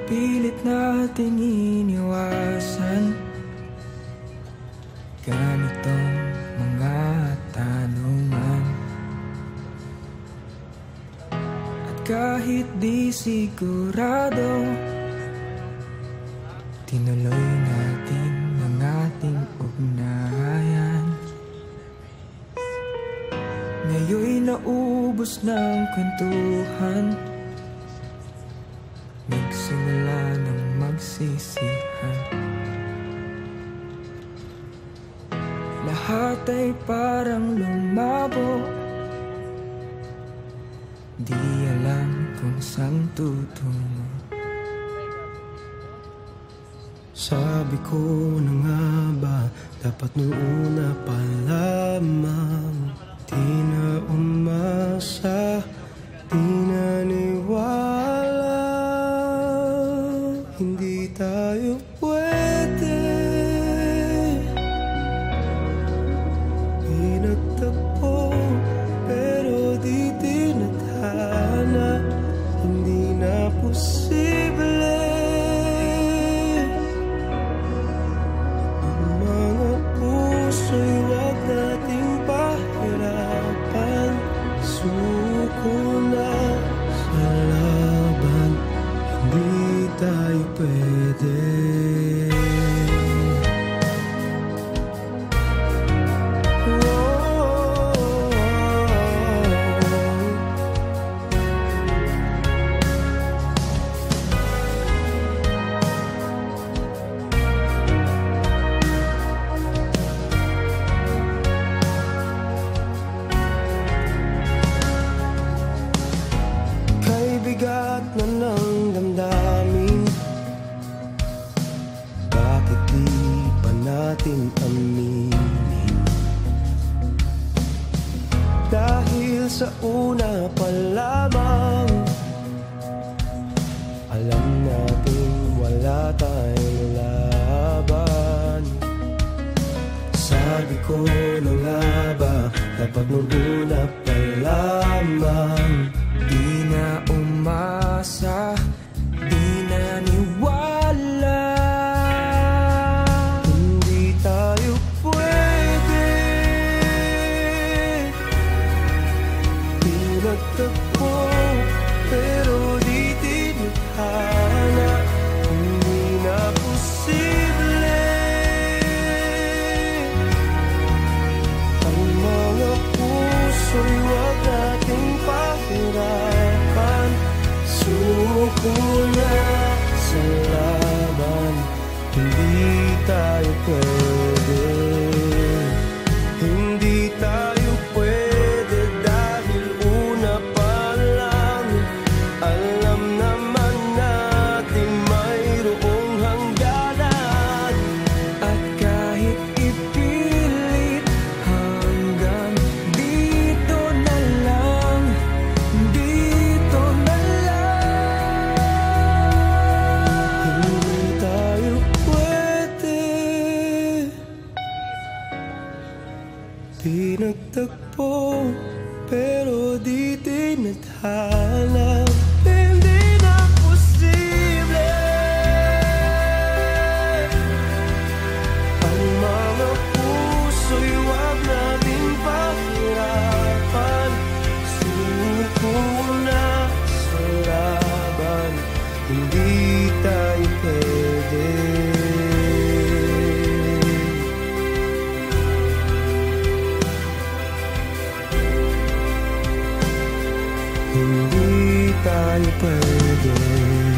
pilit nating iniwasan ganitong mga tanungan. At kahit di sigurado, tinuloy natin ang ating ugnayan. Ngayon'y naubos ng kwentuhan, nagsimula ng magsisihan. Lahat ay parang lumabo, di alam kung saan tutungo. Sabi ko na nga ba, dapat nung una pa lamang. Di na umasa, di naniwala, hindi tayo pwede. Pinagtagpo, pero di tinadhana, hindi na posible. Ang mga puso'y wag nating pahirapan. Suko na sa laban, hindi tayo pwede. Bigat na ng damdamin, bakit di pa natin aminin? Dahil sa una pa lamang, alam natin wala tayong laban. Sabi ko na nga ba, dapat nung una pa lamang. Di na umasa, di naniwala, hindi tayo pwede. Pinagtagpo, pero di tinadhana, hindi na posible. Ang mga puso'y wag nating pahirapan. Suko na sa laban, hindi tayo pwede. Hindi tayo pwede dahil una pa lang, alam naman natin mayroong hangganan. at kahit ipilit hanggang dito na lang, dito na lang. Hindi tayo pwede. Pinagtagpo, pero di tinadhana, hindi na posible. Ang mga puso'y wag nating pahirapan. Suko na sa laban, hindi tayo pwede. Hindi tayo pwede.